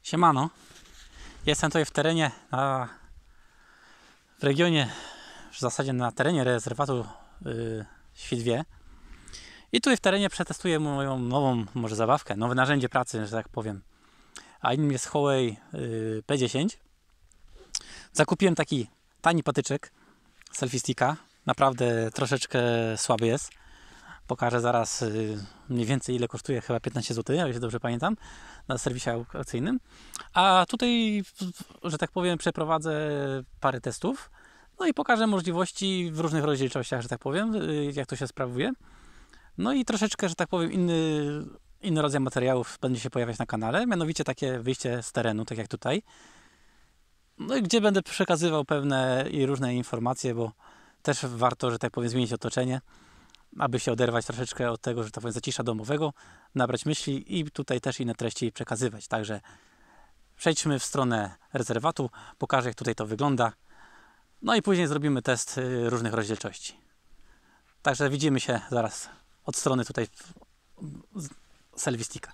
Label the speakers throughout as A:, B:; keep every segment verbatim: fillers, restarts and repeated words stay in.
A: Siemano, jestem tutaj w terenie, na, w regionie, w zasadzie na terenie rezerwatu yy, Świdwie. I tutaj w terenie przetestuję moją nową, może zabawkę, nowe narzędzie pracy, że tak powiem. A innym jest Huawei yy, P dziesięć. Zakupiłem taki tani patyczek selfie sticka, naprawdę troszeczkę słaby jest. Pokażę zaraz yy, mniej więcej ile kosztuje, chyba piętnaście złotych, o ile dobrze pamiętam, na serwisie aukcyjnym. A tutaj, że tak powiem, przeprowadzę parę testów, no i pokażę możliwości w różnych rozdzielczościach, że tak powiem, yy, jak to się sprawuje. No i troszeczkę, że tak powiem, inny, inny rodzaj materiałów będzie się pojawiać na kanale, mianowicie takie wyjście z terenu, tak jak tutaj. No i gdzie będę przekazywał pewne i różne informacje, bo też warto, że tak powiem, zmienić otoczenie, aby się oderwać troszeczkę od tego, że tak powiem, zacisza domowego, nabrać myśli i tutaj też inne treści przekazywać. Także przejdźmy w stronę rezerwatu, pokażę, jak tutaj to wygląda. No i później zrobimy test różnych rozdzielczości. Także widzimy się zaraz od strony tutaj selfie sticka.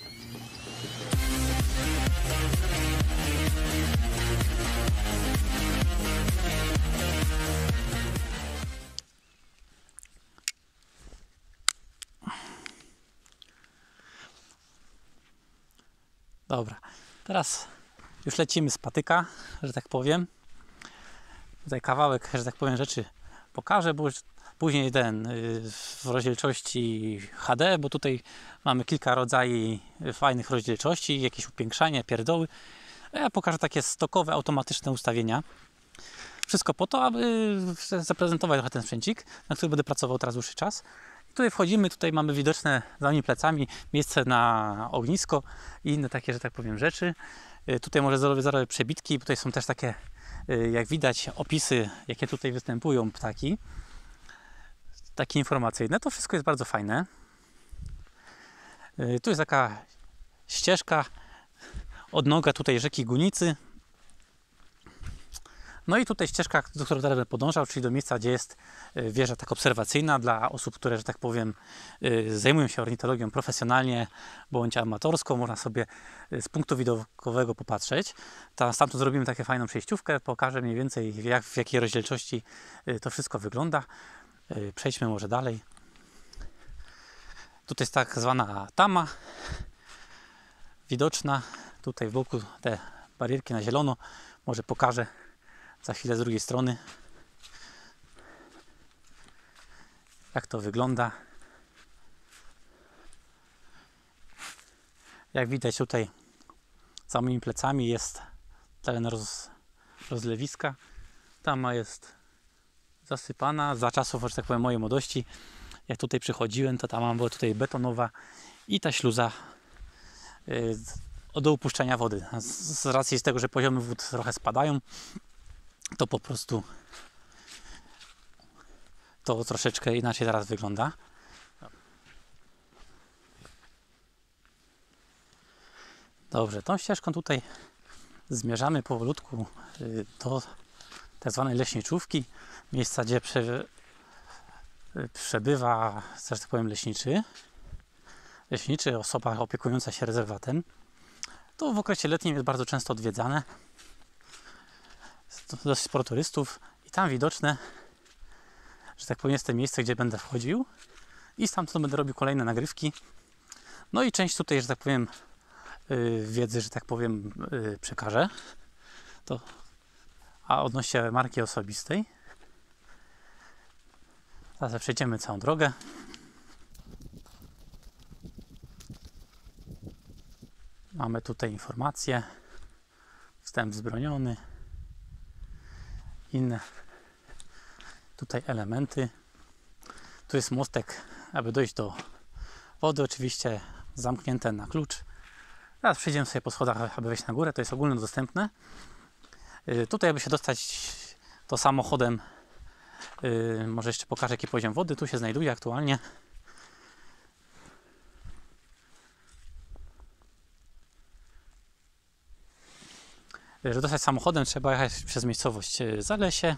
A: Dobra, teraz już lecimy z patyka, że tak powiem. Tutaj kawałek, że tak powiem, rzeczy pokażę, bo później ten w rozdzielczości H D, bo tutaj mamy kilka rodzajów fajnych rozdzielczości, jakieś upiększanie, pierdoły. A ja pokażę takie stokowe, automatyczne ustawienia. Wszystko po to, aby zaprezentować trochę ten sprzęcik, na który będę pracował teraz dłuższy czas. I tutaj wchodzimy, tutaj mamy widoczne za moimi plecami miejsce na ognisko i inne takie, że tak powiem, rzeczy. Tutaj może zrobię zaraz przebitki, tutaj są też takie, jak widać, opisy, jakie tutaj występują ptaki. Takie informacyjne. To wszystko jest bardzo fajne. Tu jest taka ścieżka, odnoga tutaj rzeki Gunicy. No i tutaj ścieżka, do której teraz będę podążał, czyli do miejsca, gdzie jest wieża tak obserwacyjna dla osób, które, że tak powiem, zajmują się ornitologią profesjonalnie bądź amatorsko. Można sobie z punktu widokowego popatrzeć. Tam stamtąd zrobimy taką fajną przejściówkę. Pokażę mniej więcej, jak, w jakiej rozdzielczości to wszystko wygląda. Przejdźmy może dalej. Tutaj jest tak zwana tama widoczna. Tutaj w boku te barierki na zielono. Może pokażę za chwilę z drugiej strony, jak to wygląda. Jak widać, tutaj za moimi plecami jest teren roz, rozlewiska. Tama jest zasypana za czasów, że tak powiem, mojej młodości. Jak tutaj przychodziłem, to tama była tutaj betonowa i ta śluza yy, do upuszczenia wody. Z, z racji z tego, że poziomy wód trochę spadają, to po prostu to troszeczkę inaczej teraz wygląda. Dobrze, tą ścieżką tutaj zmierzamy powolutku do tak zwanej leśniczówki, miejsca, gdzie prze, przebywa, że tak powiem, leśniczy. Leśniczy, osoba opiekująca się rezerwatem. To w okresie letnim jest bardzo często odwiedzane. Dosyć sporo turystów i tam widoczne, że tak powiem, jest to miejsce, gdzie będę wchodził i stamtąd będę robił kolejne nagrywki. No i część tutaj, że tak powiem, yy, wiedzy, że tak powiem, yy, przekażę. To, a odnośnie marki osobistej, teraz przejdziemy całą drogę. Mamy tutaj informacje, wstęp wzbroniony, inne tutaj elementy. Tu jest mostek, aby dojść do wody, oczywiście zamknięte na klucz. Teraz przejdziemy sobie po schodach, aby wejść na górę, to jest ogólnodostępne. Yy, tutaj, aby się dostać, to samochodem, yy, może jeszcze pokażę, jaki poziom wody tu się znajduje aktualnie. Żeby dostać samochodem, trzeba jechać przez miejscowość Zalesie.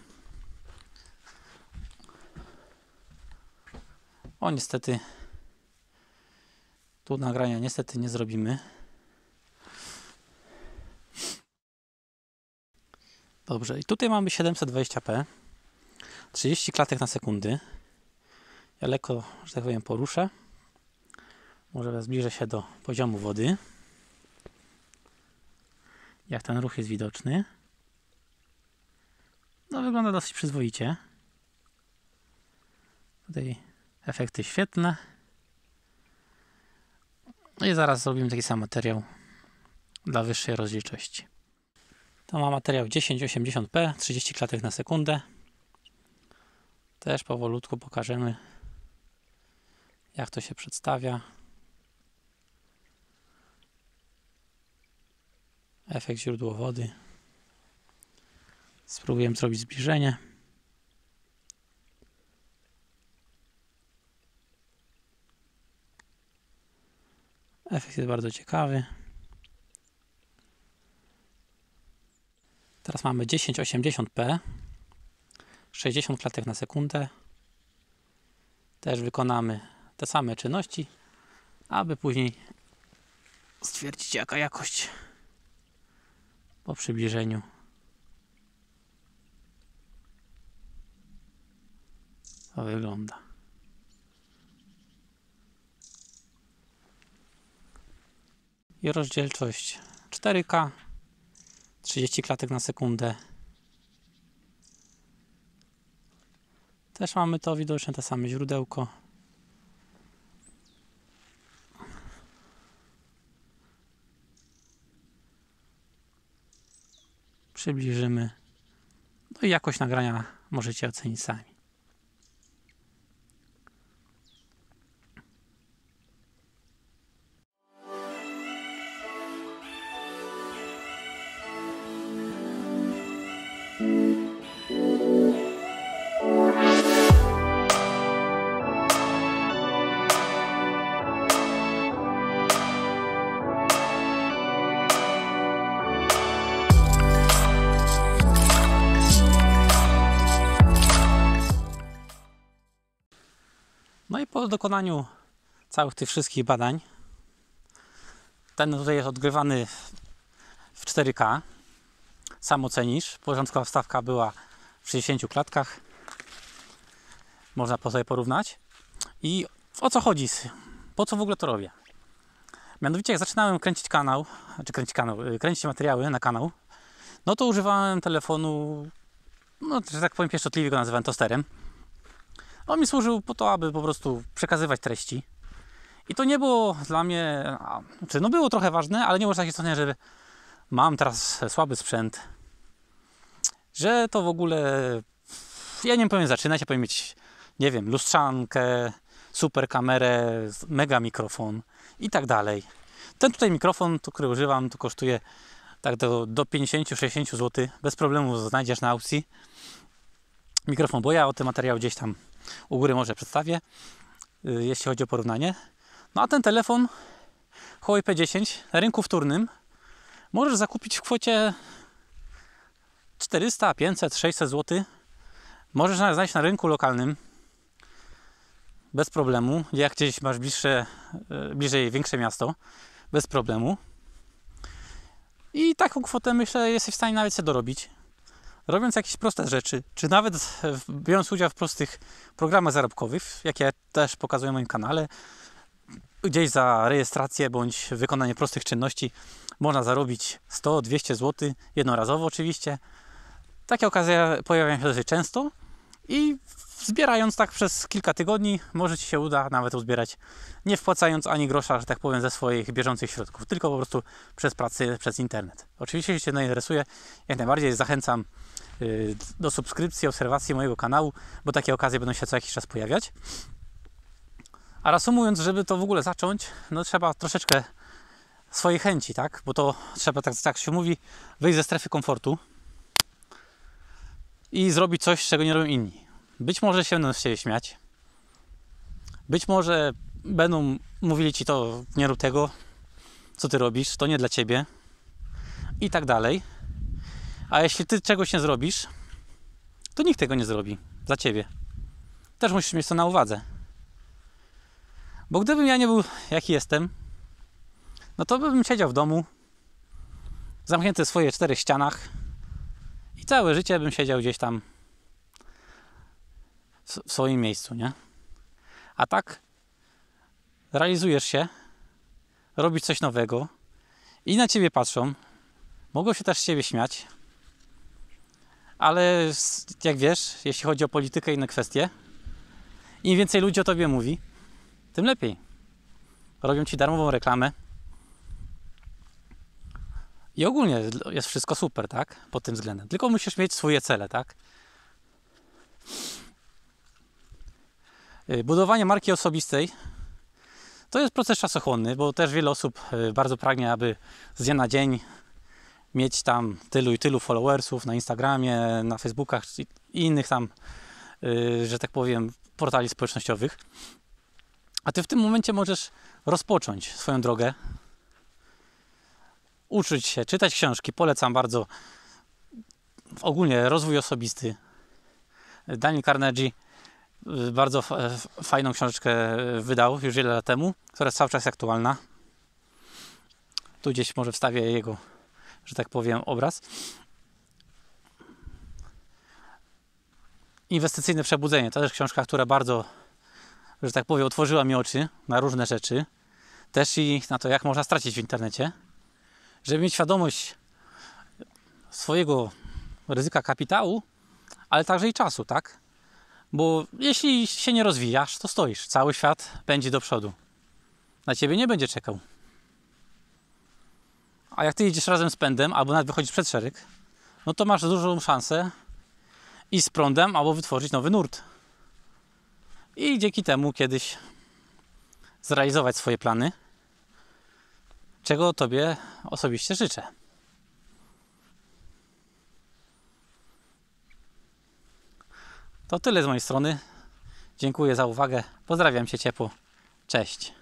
A: O, niestety tu nagrania niestety nie zrobimy. Dobrze, i tutaj mamy siedemset dwadzieścia p, trzydzieści klatek na sekundę. Ja lekko, że tak powiem, poruszę. Może zbliżę się do poziomu wody. Jak ten ruch jest widoczny. No wygląda dosyć przyzwoicie. Tutaj efekty świetlne. No i zaraz zrobimy taki sam materiał dla wyższej rozdzielczości. To ma materiał tysiąc osiemdziesiąt p, trzydzieści klatek na sekundę. Też powolutku pokażemy, jak to się przedstawia. Efekt źródło wody. Spróbujemy zrobić zbliżenie. Efekt jest bardzo ciekawy. Teraz mamy tysiąc osiemdziesiąt p, sześćdziesiąt klatek na sekundę. Też wykonamy te same czynności, aby później stwierdzić, jaka jakość po przybliżeniu. To wygląda. I rozdzielczość cztery K, trzydzieści klatek na sekundę. Też mamy to widoczne, te same źródełko. Przybliżymy. No i jakość nagrania możecie ocenić sami. No i po dokonaniu całych tych wszystkich badań, ten tutaj jest odgrywany w cztery K. Sam ocenisz. Początkowa wstawka była w sześćdziesięciu klatkach. Można po sobie porównać. I o co chodzi? Po co w ogóle to robię? Mianowicie jak zaczynałem kręcić kanał, czy kręcić kanał, kręcić materiały na kanał, no to używałem telefonu, no że tak powiem pieszczotliwie go nazywałem tosterem. On mi służył po to, aby po prostu przekazywać treści. I to nie było dla mnie, znaczy no było trochę ważne, ale nie było takiej strony, że mam teraz słaby sprzęt, że to w ogóle, ja nie powiem zaczynać, ja powiem mieć, nie wiem, lustrzankę, super kamerę, mega mikrofon i tak dalej. Ten tutaj mikrofon, który używam, to kosztuje tak do, do pięćdziesiąt do sześćdziesięciu złotych, bez problemu znajdziesz na aukcji mikrofon, bo ja o tym materiał gdzieś tam u góry może przedstawię, jeśli chodzi o porównanie. No a ten telefon Huawei P dziesięć na rynku wtórnym możesz zakupić w kwocie czterysta, pięćset, sześćset złotych. Możesz znaleźć na rynku lokalnym bez problemu, jak gdzieś masz bliższe, bliżej większe miasto, bez problemu. I taką kwotę, myślę, jesteś w stanie nawet sobie dorobić, robiąc jakieś proste rzeczy, czy nawet biorąc udział w prostych programach zarobkowych, jakie też pokazuję na moim kanale. Gdzieś za rejestrację bądź wykonanie prostych czynności można zarobić sto, dwieście złotych, jednorazowo oczywiście. Takie okazje pojawiają się dosyć często i zbierając tak przez kilka tygodni, może Ci się uda nawet uzbierać, nie wpłacając ani grosza, że tak powiem, ze swoich bieżących środków, tylko po prostu przez pracę, przez internet. Oczywiście, jeśli Cię to interesuje, jak najbardziej zachęcam yy, do subskrypcji, obserwacji mojego kanału, bo takie okazje będą się co jakiś czas pojawiać. A reasumując, żeby to w ogóle zacząć, no trzeba troszeczkę swojej chęci, tak? Bo to trzeba, tak, tak się mówi, wyjść ze strefy komfortu i zrobić coś, czego nie robią inni. Być może się będą z Ciebie śmiać. Być może będą mówili Ci to, nie rób tego, co Ty robisz, to nie dla Ciebie i tak dalej. A jeśli Ty czegoś nie zrobisz, to nikt tego nie zrobi za Ciebie. Też musisz mieć to na uwadze. Bo gdybym ja nie był jaki jestem, no to bym siedział w domu, zamknięty w swoich czterech ścianach i całe życie bym siedział gdzieś tam w, w swoim miejscu, nie? A tak realizujesz się, robisz coś nowego i na ciebie patrzą, mogą się też z ciebie śmiać, ale jak wiesz, jeśli chodzi o politykę i inne kwestie, im więcej ludzi o tobie mówi, tym lepiej. Robią ci darmową reklamę i ogólnie jest wszystko super, tak? Pod tym względem. Tylko musisz mieć swoje cele, tak? Budowanie marki osobistej to jest proces czasochłonny, bo też wiele osób bardzo pragnie, aby z dnia na dzień mieć tam tylu i tylu followersów na Instagramie, na Facebookach i innych tam, że tak powiem, portali społecznościowych. A ty w tym momencie możesz rozpocząć swoją drogę, uczyć się, czytać książki. Polecam bardzo ogólnie rozwój osobisty. Daniel Carnegie bardzo fajną książeczkę wydał już wiele lat temu, która jest cały czas aktualna. Tu gdzieś może wstawię jego, że tak powiem, obraz. Inwestycyjne przebudzenie to też książka, która bardzo, że tak powiem, otworzyła mi oczy na różne rzeczy. Też i na to, jak można stracić w internecie. Żeby mieć świadomość swojego ryzyka kapitału, ale także i czasu, tak? Bo jeśli się nie rozwijasz, to stoisz. Cały świat pędzi do przodu. Na ciebie nie będzie czekał. A jak ty idziesz razem z pędem, albo nawet wychodzisz przed szereg, no to masz dużą szansę iść z prądem, albo wytworzyć nowy nurt. I dzięki temu kiedyś zrealizować swoje plany, czego tobie osobiście życzę. To tyle z mojej strony. Dziękuję za uwagę. Pozdrawiam cię ciepło. Cześć.